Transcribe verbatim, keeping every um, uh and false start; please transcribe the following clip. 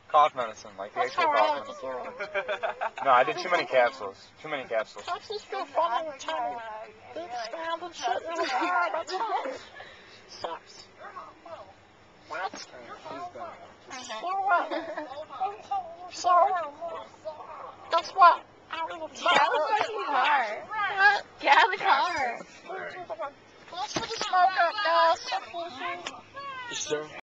Cough medicine, like the actual cough medicine. No, I did too many capsules. Too many capsules. Capsules feel fun in your tummy. They expand and shit really hard. That's fun. Sucks. What? So what? So? Guess what? Get out of the fucking car. What? Get out of the car. Let's put the smoke up, guys. Sure.